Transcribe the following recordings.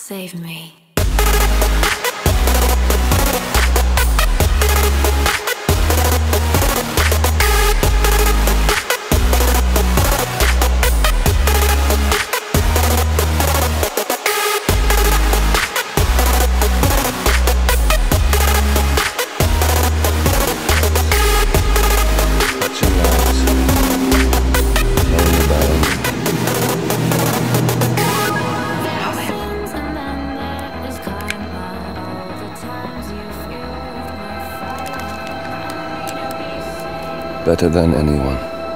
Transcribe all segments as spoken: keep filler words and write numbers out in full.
Save me. Better than anyone.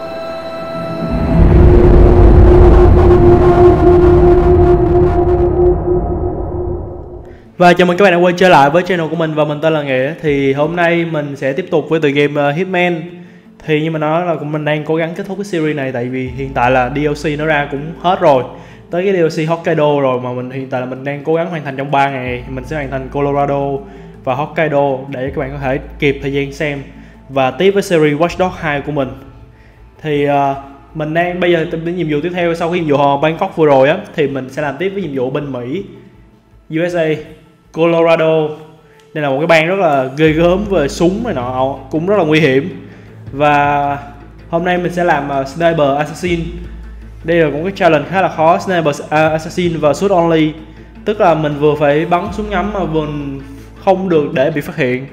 Và chào mừng các bạn đã quay trở lại với channel của mình, và mình tên là Nghĩa. Thì hôm nay mình sẽ tiếp tục với tựa game uh, Hitman. Thì như mình nói là mình đang cố gắng kết thúc cái series này, tại vì hiện tại là đê lờ xê nó ra cũng hết rồi, tới cái đê lờ xê Hokkaido rồi, mà mình hiện tại là mình đang cố gắng hoàn thành trong ba ngày. Mình sẽ hoàn thành Colorado và Hokkaido để các bạn có thể kịp thời gian xem và tiếp với series Watch Dogs hai của mình. Thì uh, mình đang bây giờ đến nhiệm vụ tiếp theo sau khi nhiệm vụ Bangkok vừa rồi á, thì mình sẽ làm tiếp với nhiệm vụ bên Mỹ, u ét a, Colorado. Đây là một cái bang rất là ghê gớm về súng này nọ, cũng rất là nguy hiểm. Và hôm nay mình sẽ làm uh, Sniper Assassin. Đây là cũng cái challenge khá là khó, Sniper Assassin và Shoot Only. Tức là mình vừa phải bắn súng ngắm mà vừa không được để bị phát hiện.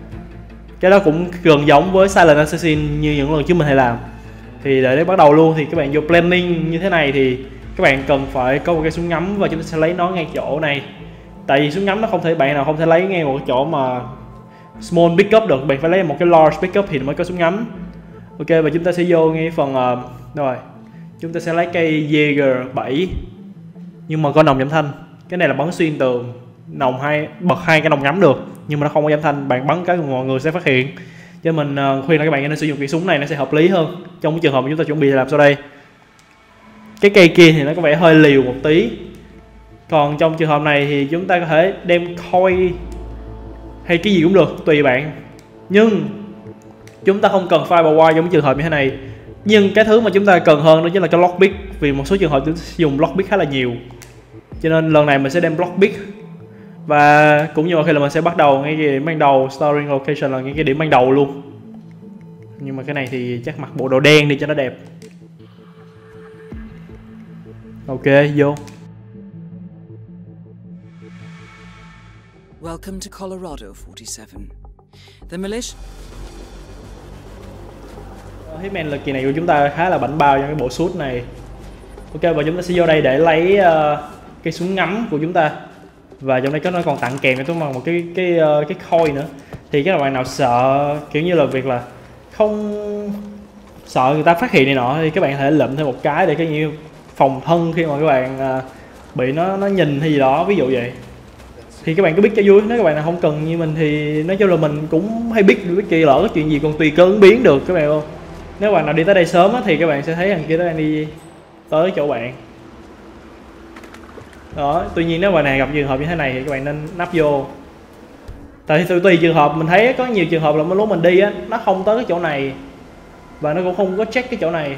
Cái đó cũng gần giống với Silent Assassin như những lần trước mình hay làm. Thì để bắt đầu luôn thì các bạn vô planning như thế này thì các bạn cần phải có một cái súng ngắm, và chúng ta sẽ lấy nó ngay chỗ này. Tại vì súng ngắm nó không thể, bạn nào không thể lấy ngay một cái chỗ mà small pickup được, bạn phải lấy một cái large pickup thì mới có súng ngắm. Ok, và chúng ta sẽ vô ngay phần uh, rồi chúng ta sẽ lấy cây Jaeger bảy, nhưng mà có nòng giảm thanh. Cái này là bắn xuyên tường, nòng hai bật hai cái nòng ngắm được, nhưng mà nó không có giảm thanh, bạn bắn cái mọi người sẽ phát hiện. Cho mình uh, khuyên là các bạn nên sử dụng cái súng này, nó sẽ hợp lý hơn trong cái trường hợp mà chúng ta chuẩn bị làm sau đây. Cái cây kia thì nó có vẻ hơi liều một tí, còn trong trường hợp này thì chúng ta có thể đem coin hay cái gì cũng được, tùy bạn. Nhưng chúng ta không cần firewire giống trường hợp như thế này. Nhưng cái thứ mà chúng ta cần hơn đó chính là cái lockpick, vì một số trường hợp chúng ta dùng lockpick khá là nhiều. Cho nên lần này mình sẽ đem lockpick. Và cũng như mọi khi là mình sẽ bắt đầu ngay cái điểm ban đầu, starting location là ngay cái điểm ban đầu luôn. Nhưng mà cái này thì chắc mặc bộ đồ đen đi cho nó đẹp. Ok, vô. Welcome to Colorado forty-seven. The militia. Hitman là kỳ này của chúng ta khá là bảnh bao trong cái bộ suit này. Ok, và chúng ta sẽ vô đây để lấy uh, cái súng ngắm của chúng ta. Và trong đây có nó còn tặng kèm cho chúng ta một cái cái uh, cái coin nữa. Thì các bạn nào sợ kiểu như là việc là không sợ người ta phát hiện này nọ thì các bạn có thể lượm thêm một cái để cái như phòng thân khi mà các bạn uh, bị nó nó nhìn hay gì đó, ví dụ vậy. Thì các bạn cứ biết cho vui, nếu các bạn nào không cần như mình thì nói chung là mình cũng hay biết biết kỳ lỡ cái chuyện gì còn tùy cơ ứng biến được các bạn không. Nếu bạn nào đi tới đây sớm á, thì các bạn sẽ thấy thằng kia đang đi tới chỗ bạn đó. Tuy nhiên nếu bạn này gặp trường hợp như thế này thì các bạn nên nắp vô. Tại vì tùy trường hợp, mình thấy có nhiều trường hợp là lúc mình đi á, nó không tới cái chỗ này và nó cũng không có check cái chỗ này,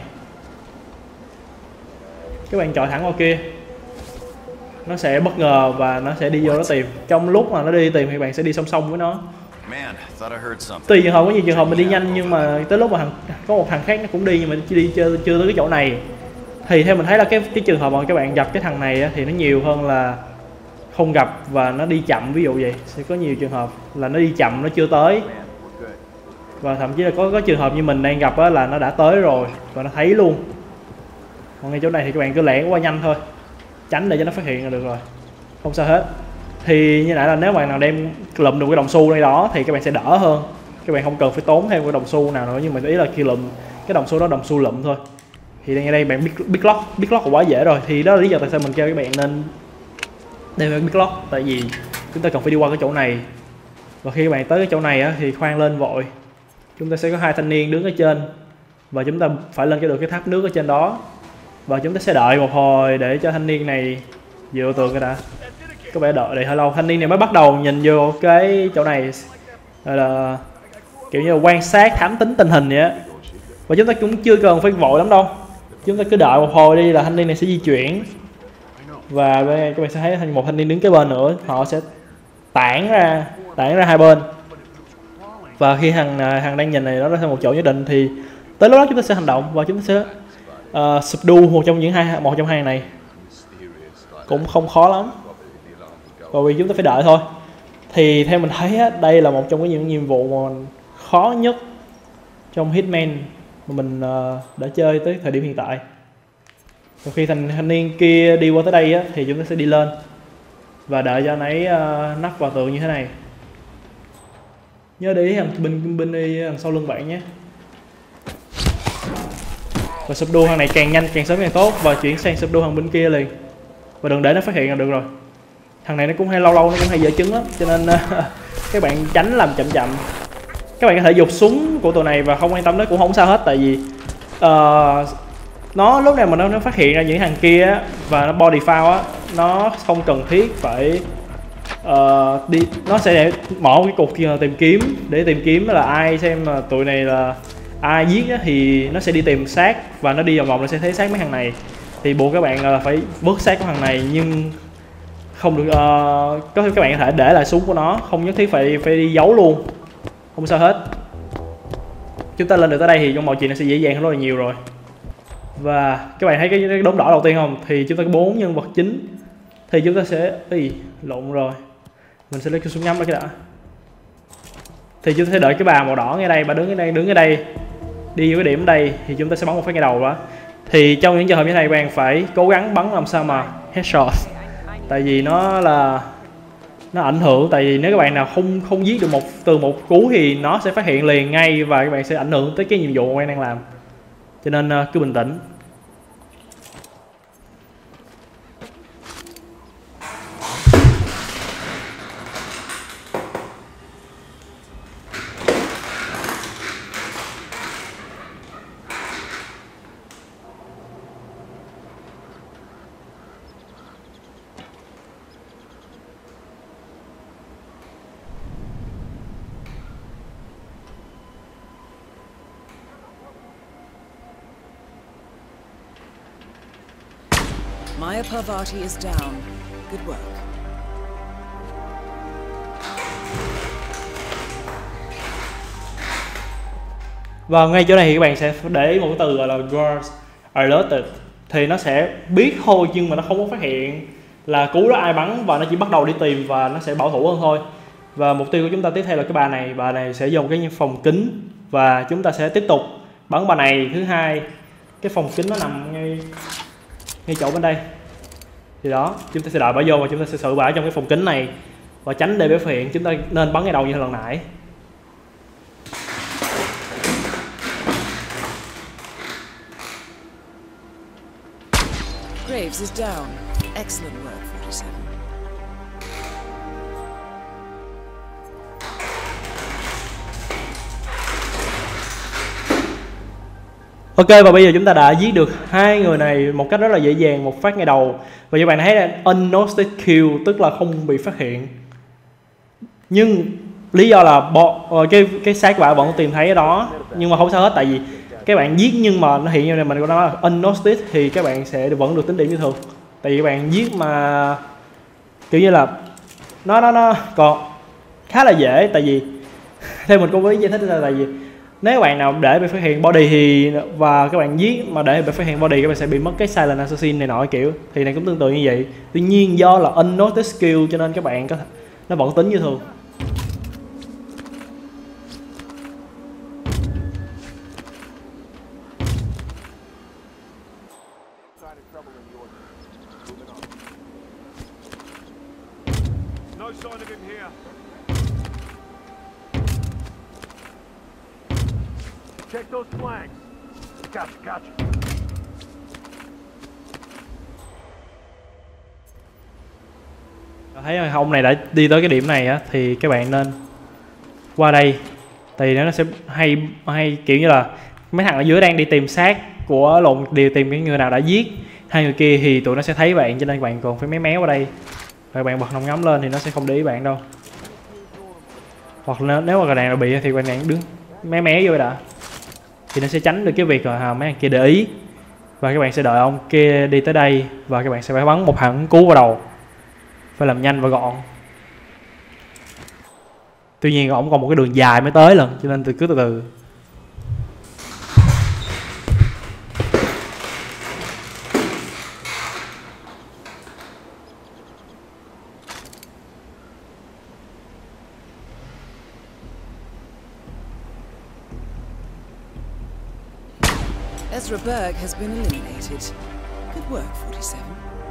các bạn chọi thẳng vào kia, nó sẽ bất ngờ và nó sẽ đi vô nó tìm. Trong lúc mà nó đi tìm thì bạn sẽ đi song song với nó. Tùy trường hợp, có nhiều trường hợp mình đi nhanh nhưng mà tới lúc mà thằng, có một thằng khác nó cũng đi nhưng mà đi chưa, chưa tới cái chỗ này, thì theo mình thấy là cái cái trường hợp mà các bạn gặp cái thằng này á, thì nó nhiều hơn là không gặp và nó đi chậm, ví dụ vậy. Sẽ có nhiều trường hợp là nó đi chậm, nó chưa tới, và thậm chí là có có trường hợp như mình đang gặp á, là nó đã tới rồi và nó thấy luôn. Còn ngay chỗ này thì các bạn cứ lẻn qua nhanh thôi, tránh để cho nó phát hiện là được rồi, không sao hết. Thì như nãy là nếu bạn nào đem lụm được cái đồng xu đây đó thì các bạn sẽ đỡ hơn, các bạn không cần phải tốn thêm cái đồng xu nào nữa. Nhưng mà ý là khi lụm cái đồng xu đó đồng xu lụm thôi. Thì đây, đây bạn biết biết lock, biết lock là quá dễ rồi. Thì đó là lý do tại sao mình kêu các bạn nên đem biết lock, tại vì chúng ta cần phải đi qua cái chỗ này, và khi các bạn tới cái chỗ này á, thì khoan lên vội. Chúng ta sẽ có hai thanh niên đứng ở trên và chúng ta phải lên cho được cái tháp nước ở trên đó, và chúng ta sẽ đợi một hồi để cho thanh niên này dựa tường cái đã. Có vẻ đợi đợi hơi lâu, thanh niên này mới bắt đầu nhìn vô cái chỗ này, là kiểu như là quan sát thám tính tình hình vậy á. Và chúng ta cũng chưa cần phải vội lắm đâu, chúng ta cứ đợi một hồi đi là thanh niên này sẽ di chuyển. Và bên này các bạn sẽ thấy thành một thanh niên đứng kế bên nữa, họ sẽ tản ra tản ra hai bên. Và khi thằng thằng đang nhìn này nó ra sang một chỗ nhất định thì tới lúc đó chúng ta sẽ hành động và chúng ta sẽ uh, subdue một trong những hai một trong hai này. Cũng không khó lắm, bởi vì chúng ta phải đợi thôi. Thì theo mình thấy á, đây là một trong những nhiệm vụ mà khó nhất trong Hitman mà mình uh, đã chơi tới thời điểm hiện tại. Và khi thành thanh niên kia đi qua tới đây á, thì chúng ta sẽ đi lên và đợi cho anh ấy uh, nắp vào tường như thế này. Nhớ để ý thằng binh binh đi đằng sau lưng bạn nhé. Và subdue thằng này càng nhanh càng sớm càng tốt, và chuyển sang subdue thằng bên kia liền. Và đừng để nó phát hiện là được rồi. Thằng này nó cũng hay lâu lâu nó cũng hay dở trứng lắm, cho nên uh, các bạn tránh làm chậm chậm. Các bạn có thể giục súng của tụi này và không quan tâm nó cũng không sao hết, tại vì uh, nó lúc nào mà nó, nó phát hiện ra những thằng kia á, và nó body foul á, nó không cần thiết phải uh, đi, nó sẽ để mở cái cuộc tìm kiếm để tìm kiếm là ai, xem mà tụi này là ai giết á, thì nó sẽ đi tìm xác và nó đi vòng vòng nó sẽ thấy xác mấy thằng này. Thì buộc các bạn là phải vớt xác của thằng này, nhưng không được uh, có thể các bạn có thể để lại súng của nó, không nhất thiết phải phải đi giấu luôn, không sao hết. Chúng ta lên được tới đây thì trong mọi chuyện nó sẽ dễ dàng hơn rất là nhiều rồi. Và các bạn thấy cái, cái đốm đỏ đầu tiên không, thì chúng ta có bốn nhân vật chính, thì chúng ta sẽ ý, lộn rồi, mình sẽ lấy cái súng ngắm đó cái đã. Thì chúng ta sẽ đợi cái bà màu đỏ ngay đây, bà đứng ở đây, đứng ở đây, đi vào cái điểm ở đây thì chúng ta sẽ bắn một phát ngay đầu đó. Thì trong những trường hợp như thế này các bạn phải cố gắng bắn làm sao mà headshot, tại vì nó là nó ảnh hưởng, tại vì nếu các bạn nào không không giết được một từ một cú thì nó sẽ phát hiện liền ngay và các bạn sẽ ảnh hưởng tới cái nhiệm vụ mà các bạn đang làm. Cho nên uh, cứ bình tĩnh. Maya Parvati is down. Good work. Và ngay chỗ này thì các bạn sẽ để ý một cái từ gọi là Guards Alerted, thì nó sẽ biết thôi nhưng mà nó không có phát hiện là cú đó ai bắn, và nó chỉ bắt đầu đi tìm và nó sẽ bảo thủ hơn thôi. Và mục tiêu của chúng ta tiếp theo là cái bà này, bà này sẽ dùng cái phòng kính và chúng ta sẽ tiếp tục bắn bà này. Thứ hai, cái phòng kính nó nằm ngay ngay chỗ bên đây, thì đó chúng ta sẽ đợi bà vô và chúng ta sẽ xử bà trong cái phòng kính này và tránh để bị phát hiện. Chúng ta nên bắn ngay đầu như lần nãy. Graves is down. Excellent work, forty-seven. Ok, và bây giờ chúng ta đã giết được hai người này một cách rất là dễ dàng, một phát ngay đầu. Và các bạn thấy là unnoticed kill, tức là không bị phát hiện. Nhưng lý do là bo, cái cái xác bạn vẫn tìm thấy ở đó, nhưng mà không sao hết, tại vì các bạn giết nhưng mà nó hiện như này mình có nói là unnoticed thì các bạn sẽ vẫn được tính điểm như thường. Tại vì các bạn giết mà kiểu như là nó nó nó còn khá là dễ, tại vì theo mình cũng có lý giải thích là tại vì nếu các bạn nào để bị phát hiện body thì và các bạn giết mà để bị phát hiện body, các bạn sẽ bị mất cái silent assassin này nọ kiểu, thì này cũng tương tự như vậy. Tuy nhiên do là unnoticed skill cho nên các bạn có nó vẫn tính như thường. Check those flanks. Gotcha, gotcha. Thấy ông này đã đi tới cái điểm này á, thì các bạn nên qua đây, thì nó sẽ hay hay kiểu như là mấy thằng ở dưới đang đi tìm xác của lộn điều tìm cái người nào đã giết hai người kia, thì tụi nó sẽ thấy bạn, cho nên bạn còn phải méo méo qua đây rồi bạn bật nòng ngắm lên thì nó sẽ không để ý bạn đâu. Hoặc nếu nếu mà đàn nào bị thì bạn đang đứng méo méo vô đã, thì nó sẽ tránh được cái việc là mấy thằng kia để ý. Và các bạn sẽ đợi ông kia đi tới đây và các bạn sẽ phải bắn một hẳn cú vào đầu, phải làm nhanh và gọn. Tuy nhiên ổng còn một cái đường dài mới tới lần, cho nên từ cứ từ từ. Ezra Berg has been eliminated. Good work, forty-seven.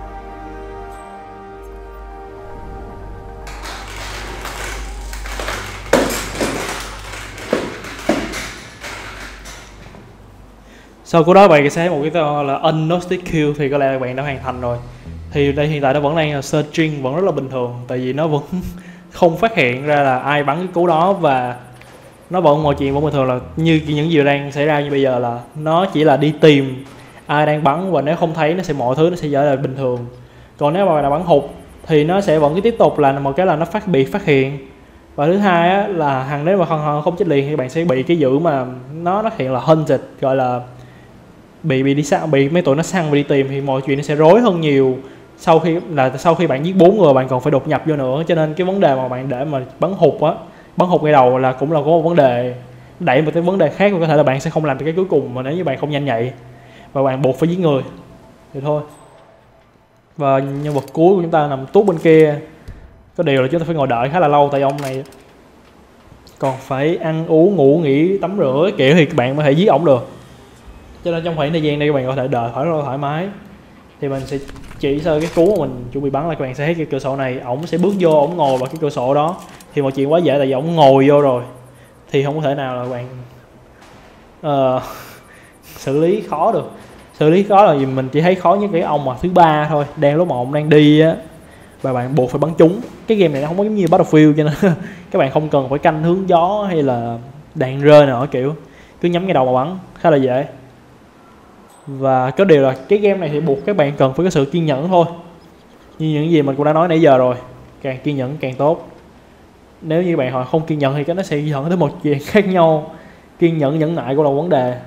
Sau cú đó bạn sẽ thấy một cái tên là Unnoticed Kill thì có lẽ là bạn đã hoàn thành rồi. Thì đây hiện tại nó vẫn đang là searching, vẫn rất là bình thường, tại vì nó vẫn không phát hiện ra là ai bắn cái cú đó, và nó vẫn mọi chuyện vẫn bình thường, là như những gì đang xảy ra như bây giờ là nó chỉ là đi tìm ai đang bắn, và nếu không thấy nó sẽ mọi thứ nó sẽ trở lại bình thường. Còn nếu mà bạn đã bắn hụt thì nó sẽ vẫn cứ tiếp tục là một cái là nó phát bị phát hiện, và thứ hai á, là hằng nếu mà không không chết liền thì bạn sẽ bị cái giữ mà nó nó hiện là hunted, gọi là bị bị đi săn, bị mấy tụi nó săn và đi tìm, thì mọi chuyện nó sẽ rối hơn nhiều. Sau khi là sau khi bạn giết bốn người bạn còn phải đột nhập vô nữa, cho nên cái vấn đề mà bạn để mà bắn hụt á, bắn hụt ngay đầu là cũng là có một vấn đề đẩy một cái vấn đề khác, và có thể là bạn sẽ không làm được cái cuối cùng mà nếu như bạn không nhanh nhạy và bạn buộc phải giết người thì thôi. Và nhân vật cuối của chúng ta nằm tuốt bên kia, có điều là chúng ta phải ngồi đợi khá là lâu, tại ông này còn phải ăn uống ngủ nghỉ tắm rửa kiểu thì các bạn mới thể giết ổng được, cho nên trong khoảng thời gian này các bạn có thể đợi thoải thoải mái. Thì mình sẽ chỉ sơ cái cú mà mình chuẩn bị bắn là các bạn sẽ thấy cái cửa sổ này, ổng sẽ bước vô, ổng ngồi vào cái cửa sổ đó thì mọi chuyện quá dễ, tại vì ổng ngồi vô rồi thì không có thể nào là bạn uh, xử lý khó được. Xử lý khó là vì mình chỉ thấy khó nhất cái ông mà thứ ba thôi, đang lúc mà ông đang đi á và bạn buộc phải bắn trúng. Cái game này nó không có giống như Battlefield, cho nên các bạn không cần phải canh hướng gió hay là đạn rơi nào, kiểu cứ nhắm ngay đầu mà bắn khá là dễ. Và có điều là cái game này thì buộc các bạn cần phải có sự kiên nhẫn thôi, như những gì mình cũng đã nói nãy giờ rồi, càng kiên nhẫn càng tốt. Nếu như bạn họ không kiên nhẫn thì cái nó sẽ dẫn tới một chuyện khác nhau. Kiên nhẫn nhẫn nại cũng là vấn đề.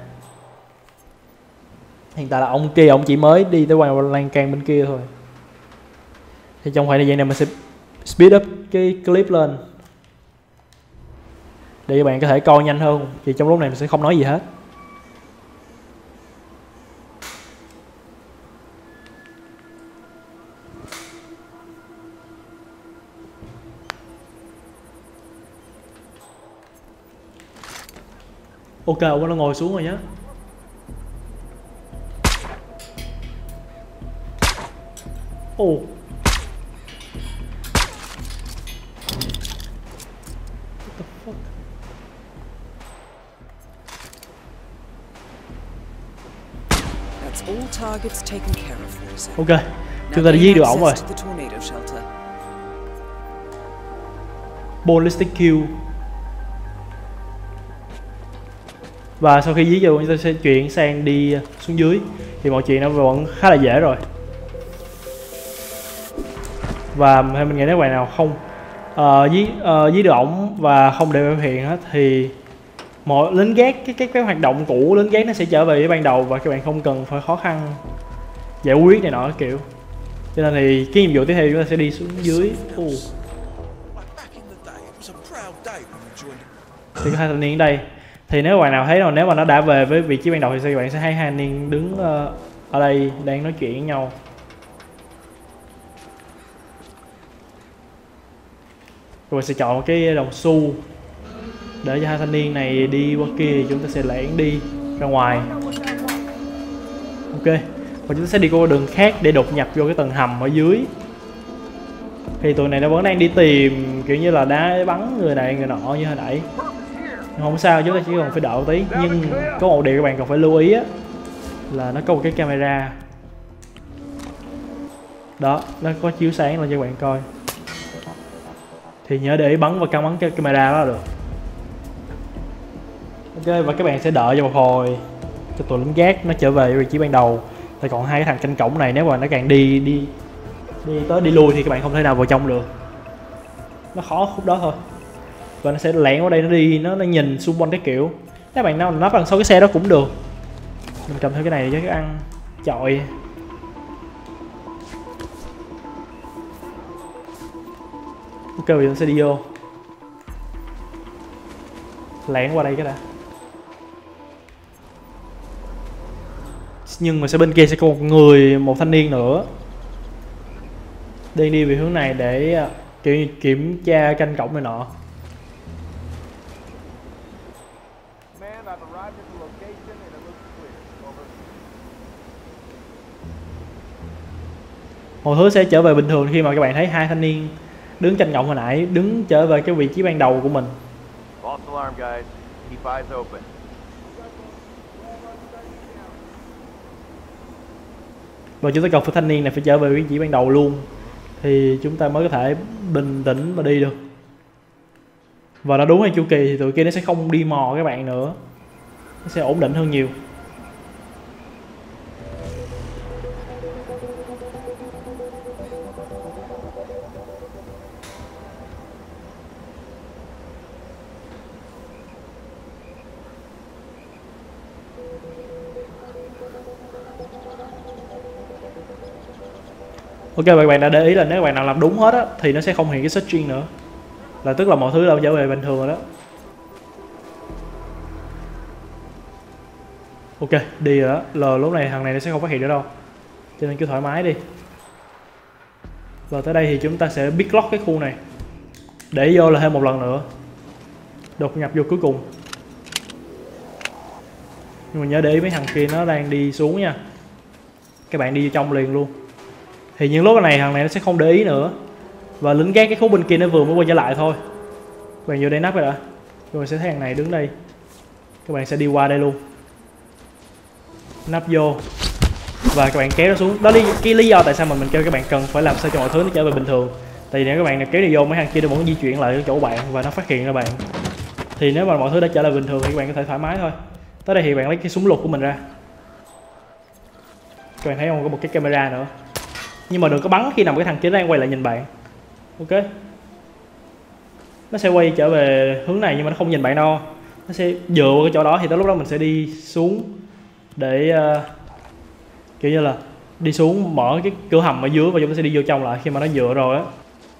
Hiện tại là ông kia ông chỉ mới đi tới qua lan can bên kia thôi, thì trong khoảng thời gian này mình sẽ speed up cái clip lên để các bạn có thể coi nhanh hơn, thì trong lúc này mình sẽ không nói gì hết. Ok, ông nó ngồi xuống rồi nhé. Oh. That's all targets taken care of, forty-seven. Ok, chúng ta đã giết được ổng rồi. Ballistic kill. Và sau khi giết rồi chúng ta sẽ chuyển sang đi xuống dưới, thì mọi chuyện nó vẫn khá là dễ rồi. Và theo mình nghĩ nếu bạn nào không uh, giết uh, giết được ổng và không để biểu hiện hết thì mọi lính gác cái cái cái hoạt động cũ lính gác nó sẽ trở về với ban đầu, và các bạn không cần phải khó khăn giải quyết này nọ kiểu. Cho nên thì cái nhiệm vụ tiếp theo chúng ta sẽ đi xuống dưới. Uh. Thì có hai thanh niên ở đây. Thì nếu bạn nào thấy rồi, nếu mà nó đã về với vị trí ban đầu thì các bạn sẽ thấy hai thanh niên đứng uh, ở đây đang nói chuyện với nhau. Rồi sẽ chọn một cái đồng xu để cho hai thanh niên này đi qua kia, thì chúng ta sẽ lẻn đi ra ngoài. Ok, và chúng ta sẽ đi qua đường khác để đột nhập vô cái tầng hầm ở dưới. Thì tụi này nó vẫn đang đi tìm kiểu như là đá bắn người này người nọ như hồi nãy. Không sao, chúng ta chỉ cần phải đợi một tí. Nhưng có một điều các bạn cần phải lưu ý á, là nó có một cái camera đó, nó có chiếu sáng lên cho các bạn coi, thì nhớ để ý bắn và căng bắn cái camera đó là được. Ok, và các bạn sẽ đợi cho một hồi cho tụi lính gác nó trở về vị trí ban đầu. Thì còn hai cái thằng canh cổng này, nếu mà nó càng đi đi đi tới đi lui thì các bạn không thể nào vào trong được, nó khó khúc đó thôi. Và nó sẽ lẻn vào đây, nó đi nó, nó nhìn xung quanh cái kiểu. Các bạn nào nấp đằng sau cái xe đó cũng được. Mình cầm theo cái này để cho cái ăn. chọi. Ok, bây giờ sẽ đi vô. Lẻn qua đây cái đã. Nhưng mà sẽ bên kia sẽ có một người, một thanh niên nữa đang đi về hướng này để kiểu như kiểm tra canh cổng này nọ. Mọi thứ sẽ trở về bình thường khi mà các bạn thấy hai thanh niên đứng canh cổng hồi nãy đứng trở về cái vị trí ban đầu của mình. False alarm, guys. Keep eyes open. Và chúng ta cần phải thanh niên này phải trở về vị trí ban đầu luôn thì chúng ta mới có thể bình tĩnh mà đi được. Và nó đúng hay chu kỳ thì tụi kia nó sẽ không đi mò các bạn nữa, nó sẽ ổn định hơn nhiều. Ok, các bạn đã để ý là nếu các bạn nào làm đúng hết á thì nó sẽ không hiện cái searching nữa, là tức là mọi thứ đã trở về bình thường rồi đó. Ok, đi rồi đó. Là lúc này thằng này nó sẽ không phát hiện nữa đâu, cho nên cứ thoải mái đi. Và tới đây thì chúng ta sẽ pick lock cái khu này để vô là thêm một lần nữa đột nhập vô cuối cùng. Nhưng mà nhớ để ý mấy thằng kia nó đang đi xuống nha, các bạn đi vô trong liền luôn. Thì những lúc này thằng này nó sẽ không để ý nữa, và lính gác cái khúc bên kia nó vừa mới quay trở lại thôi. Các bạn vô đây nắp rồi đã, rồi sẽ thấy thằng này đứng đây, các bạn sẽ đi qua đây luôn, nắp vô và các bạn kéo nó xuống. Đó là cái lý do tại sao mà mình kêu các bạn cần phải làm sao cho mọi thứ nó trở về bình thường. Tại vì nếu các bạn kéo đi vô, mấy thằng kia nó vẫn di chuyển lại cái chỗ bạn và nó phát hiện ra bạn. Thì nếu mà mọi thứ đã trở lại bình thường thì các bạn có thể thoải mái thôi. Tới đây thì bạn lấy cái súng lục của mình ra, các bạn thấy không, có một cái camera nữa, nhưng mà đừng có bắn khi nào cái thằng kia đang quay lại nhìn bạn. Ok, nó sẽ quay trở về hướng này nhưng mà nó không nhìn bạn đâu, nó sẽ dựa vào cái chỗ đó. Thì tới lúc đó mình sẽ đi xuống để uh, kiểu như là đi xuống mở cái cửa hầm ở dưới và chúng ta sẽ đi vô trong lại khi mà nó dựa rồi á.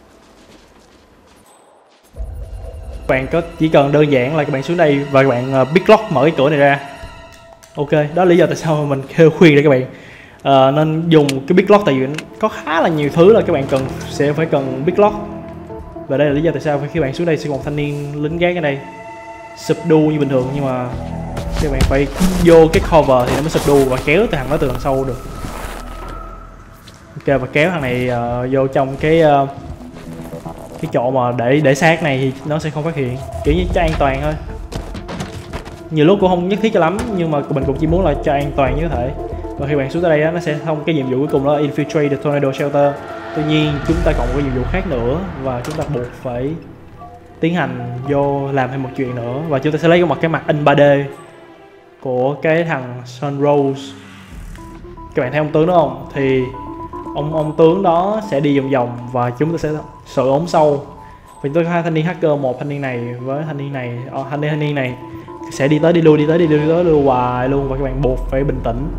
Các bạn có chỉ cần đơn giản là các bạn xuống đây và các bạn uh, pick lock mở cái cửa này ra. Ok, đó là lý do tại sao mà mình kêu khuyên để các bạn uh, nên dùng cái pick lock, tại vì có khá là nhiều thứ là các bạn cần sẽ phải cần pick lock. Và đây là lý do tại sao khi bạn xuống đây sẽ có một thanh niên lính gác ở đây sụp đu như bình thường, nhưng mà các bạn phải vô cái cover thì nó mới sụp đu và kéo từ thằng đó từ đằng sau được. Ok, và kéo thằng này uh, vô trong cái uh, cái chỗ mà để để xác này thì nó sẽ không phát hiện, kiểu như cho an toàn thôi. Nhiều lúc cũng không nhất thiết cho lắm, nhưng mà mình cũng chỉ muốn là cho an toàn như có thể. Và khi bạn xuống tới đây á, nó sẽ thông cái nhiệm vụ cuối cùng đó là infiltrate the tornado shelter. Tuy nhiên chúng ta còn một cái nhiệm vụ khác nữa và chúng ta buộc phải tiến hành vô làm thêm một chuyện nữa, và chúng ta sẽ lấy một cái mặt in ba D của cái thằng Sunrose. Các bạn thấy ông tướng đó không? Thì ông ông tướng đó sẽ đi vòng vòng và chúng ta sẽ sợ ốm sâu. Vì tôi có hai thanh niên hacker, một thanh niên này với thanh niên này, oh, thanh niên thanh niên này sẽ đi tới đi lui đi tới đi lui đi tới đi lui hoài luôn, và các bạn buộc phải bình tĩnh.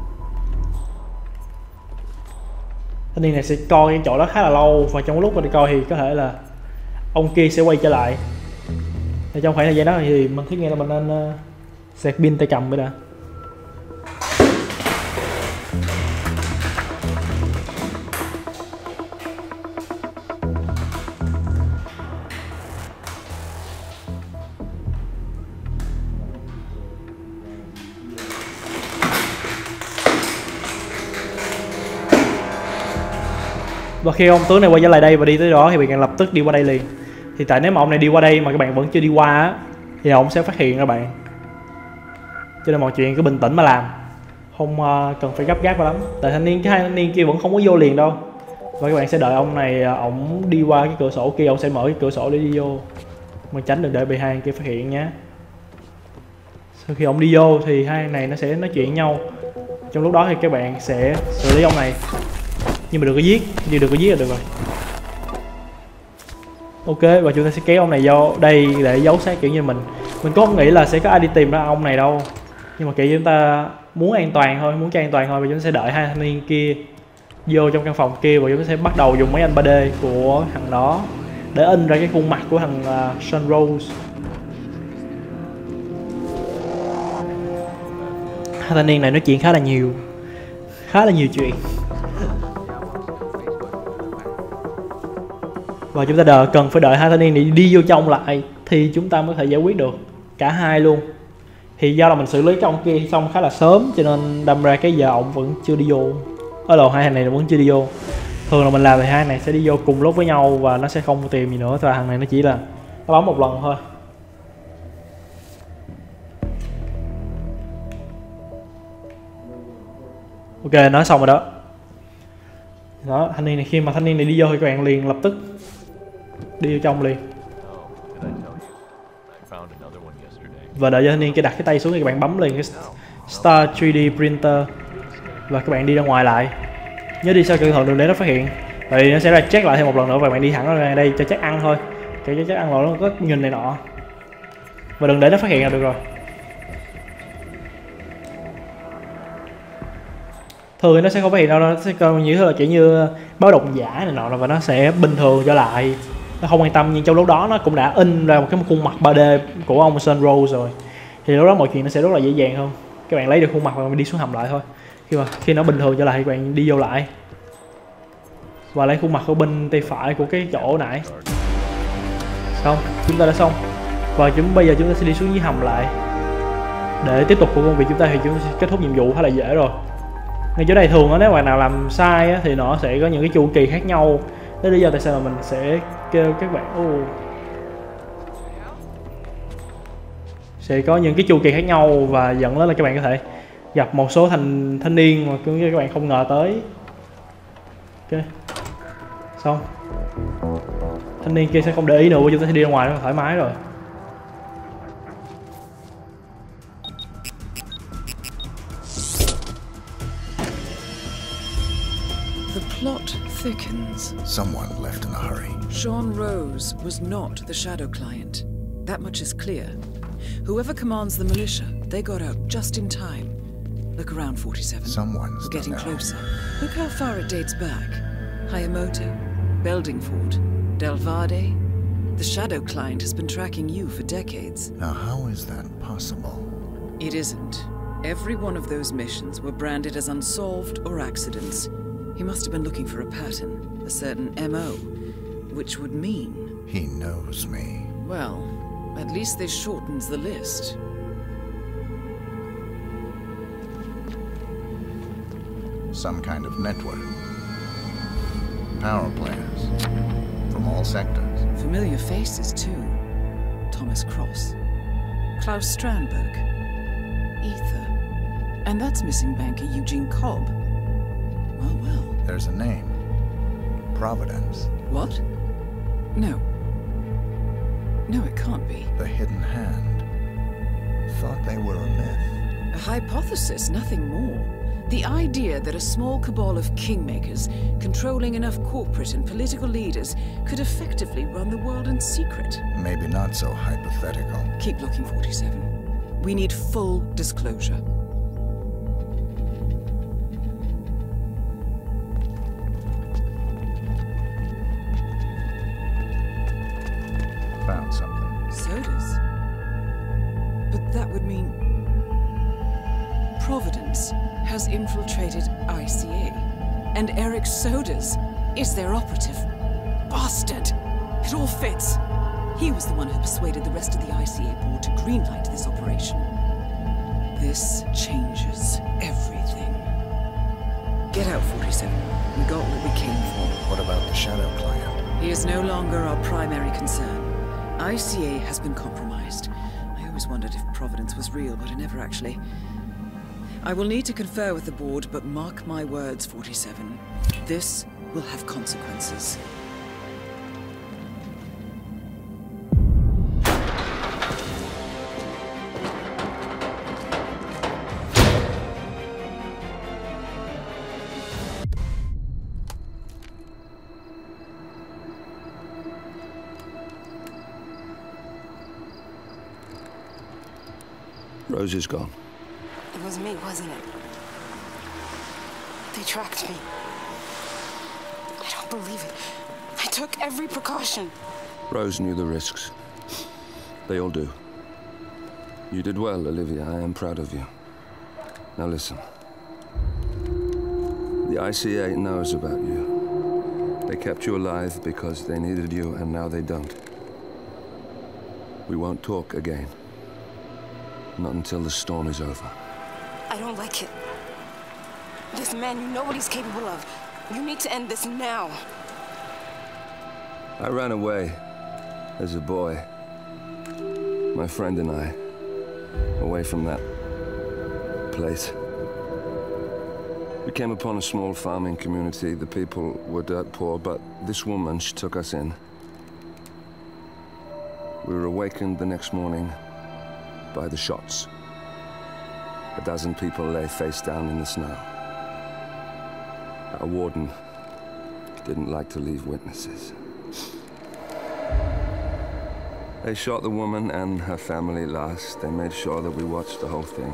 Thanh niên này sẽ coi cái chỗ đó khá là lâu, và trong lúc mà đi coi thì có thể là ông kia sẽ quay trở lại. Thì trong khoảng thời gian đó thì mình thiết nghĩ là mình nên uh, sạc pin tay cầm mới đã. Và khi ông tướng này quay trở lại đây và đi tới đó thì bạn lập tức đi qua đây liền. Thì tại nếu mà ông này đi qua đây mà các bạn vẫn chưa đi qua á, thì ông sẽ phát hiện ra bạn. Cho nên mọi chuyện cứ bình tĩnh mà làm, không uh, cần phải gấp gáp quá lắm. Tại thanh niên cái hai thanh niên kia vẫn không có vô liền đâu. Và các bạn sẽ đợi ông này, ổng đi qua cái cửa sổ kia, ông sẽ mở cái cửa sổ để đi vô, mà tránh đừng để bị hai kia phát hiện nhé. Sau khi ông đi vô thì hai này nó sẽ nói chuyện với nhau. Trong lúc đó thì các bạn sẽ xử lý ông này, nhưng mà đừng có giết, nhưng đừng có giết là được rồi. Ok, và chúng ta sẽ kéo ông này vô đây để giấu xác, kiểu như mình mình cũng không nghĩ là sẽ có ai đi tìm ra ông này đâu, nhưng mà kiểu chúng ta muốn an toàn thôi, muốn cho an toàn thôi, và chúng ta sẽ đợi hai thanh niên kia vô trong căn phòng kia, và chúng ta sẽ bắt đầu dùng máy ảnh ba D của thằng đó để in ra cái khuôn mặt của thằng uh, Sean Rose. Hai thanh niên này nói chuyện khá là nhiều, khá là nhiều chuyện. Và chúng ta đợi, cần phải đợi hai thanh niên này đi vô trong lại thì chúng ta mới thể giải quyết được cả hai luôn. Thì do là mình xử lý trong kia xong khá là sớm, cho nên đâm ra cái giờ ổng vẫn chưa đi vô. Ở lồ hai thằng này vẫn chưa đi vô. Thường là mình làm thì hai thằng này sẽ đi vô cùng lúc với nhau và nó sẽ không tìm gì nữa. Và thằng này nó chỉ là nó bấm một lần thôi. Ok, nói xong rồi đó. Đó, thanh niên này, khi mà thanh niên này đi vô thì các bạn liền lập tức đi vô trong liền. Và đợi cho thanh niên kia đặt cái tay xuống thì các bạn bấm liền cái Star ba D Printer và các bạn đi ra ngoài lại. Nhớ đi sao cẩn thận đừng để nó phát hiện. Rồi nó sẽ ra check lại thêm một lần nữa và bạn đi thẳng ra đây cho chắc ăn thôi. Cho chắc ăn rồi nó có nhìn này nọ. Và đừng để nó phát hiện là được rồi. Thường thì nó sẽ không phát hiện đâu, nó sẽ coi như là kiểu như báo động giả này nọ, và nó sẽ bình thường trở lại, nó không quan tâm. Nhưng trong lúc đó nó cũng đã in ra một cái khuôn mặt ba D của ông Sean Rose rồi, thì lúc đó mọi chuyện nó sẽ rất là dễ dàng hơn. Các bạn lấy được khuôn mặt và đi xuống hầm lại thôi. Khi mà khi nó bình thường trở lại thì các bạn đi vô lại và lấy khuôn mặt ở bên tay phải của cái chỗ nãy. Xong, chúng ta đã xong. Và chúng bây giờ chúng ta sẽ đi xuống dưới hầm lại để tiếp tục của công việc chúng ta, thì chúng ta sẽ kết thúc nhiệm vụ khá là dễ rồi. Ngay chỗ này thường á, nếu bạn nào làm sai á, thì nó sẽ có những cái chu kỳ khác nhau. Đó là lý do tại sao mà mình sẽ kêu các bạn oh, sẽ có những cái chu kỳ khác nhau và dẫn đến là các bạn có thể gặp một số thành thanh niên mà các bạn không ngờ tới. Ok, xong. Thanh niên kia sẽ không để ý nữa, chúng ta sẽ đi ra ngoài thoải mái rồi. The plot thickens. Someone left in a hurry. Sean Rose was not the Shadow Client. That much is clear. Whoever commands the militia, they got out just in time. Look around, forty-seven. Someone's We're getting done closer. Look how far it dates back. Hayamoto, Beldingford, Delvade. The Shadow Client has been tracking you for decades. Now, how is that possible? It isn't. Every one of those missions were branded as unsolved or accidents. He must have been looking for a pattern, a certain M O, which would mean... He knows me. Well, at least this shortens the list. Some kind of network. Power players. From all sectors. Familiar faces, too. Thomas Cross. Klaus Strandberg. Ether. And that's missing banker Eugene Cobb. Well, well. There's a name. Providence. What? No. No, it can't be. The Hidden Hand. Thought they were a myth. A hypothesis, nothing more. The idea that a small cabal of kingmakers, controlling enough corporate and political leaders, could effectively run the world in secret. Maybe not so hypothetical. Keep looking, forty-seven. We need full disclosure. Found something. Sodas? But that would mean... Providence has infiltrated I C A. And Eric Sodas is their operative. Bastard! It all fits. He was the one who persuaded the rest of the I C A board to greenlight this operation. This changes everything. Get out, forty-seven. We got what we came for. What about the Shadow Client? He is no longer our primary concern. I C A has been compromised. I always wondered if Providence was real, but I never actually... I will need to confer with the board, but mark my words, forty-seven. This will have consequences. Rose is gone. It was me, wasn't it? They tracked me. I don't believe it. I took every precaution. Rose knew the risks. They all do. You did well, Olivia. I am proud of you. Now listen. The I C A knows about you. They kept you alive because they needed you, and now they don't. We won't talk again. Not until the storm is over. I don't like it. This man, you know what he's capable of. You need to end this now. I ran away as a boy. My friend and I. Away from that place. We came upon a small farming community. The people were dirt poor, but this woman, she took us in. We were awakened the next morning by the shots. A dozen people lay face down in the snow. Our warden didn't like to leave witnesses. They shot the woman and her family last. They made sure that we watched the whole thing.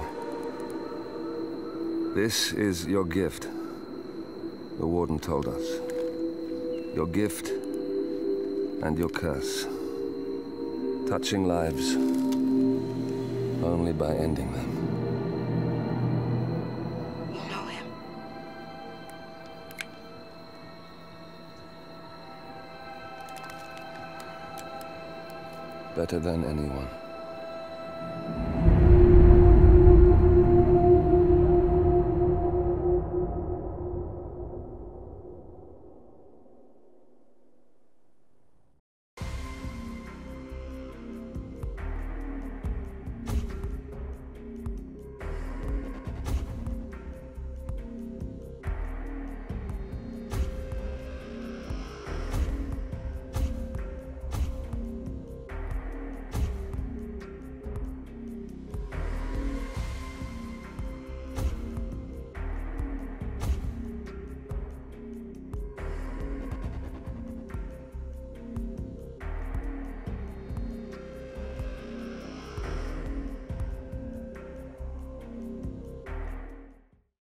This is your gift, the warden told us. Your gift and your curse. Touching lives only by ending them. You know him. Better than anyone.